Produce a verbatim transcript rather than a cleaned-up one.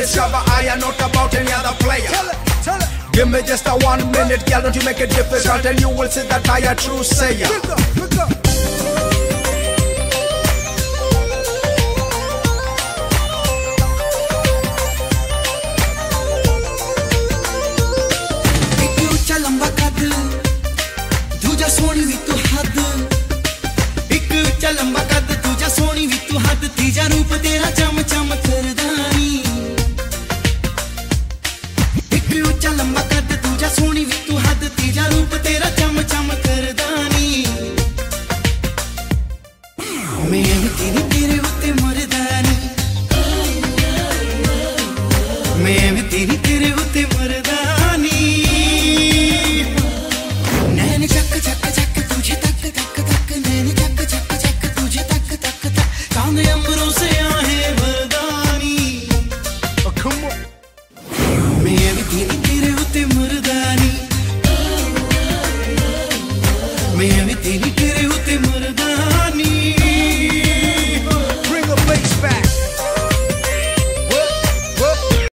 discover I am not about any other player. Tell it, tell it. Give me just a one minute, girl, don't you make it difficult, and you will see that I am a true sayer. Pick up, pick up. Soni भी तू हद एक उच्चा लंबा कद दूजा सोनी भी तू हद तीजा रूप तेरा चम चम करदानी एक उच्चा लंबा कद दूजा सोनी भी तू हद तीजा रूप तेरा चम चम करदानी मैं भी तेरी तेरे उत्ते मरदानी मैं भी तेरी तेरे उत्ते मरदानी मैं भी तेरी तेरे उते मरदा